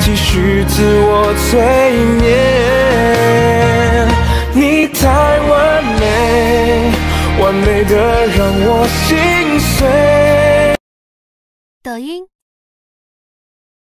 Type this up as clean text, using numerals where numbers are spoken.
继续自我催眠。你太完美，完美的让我心碎。 抖音、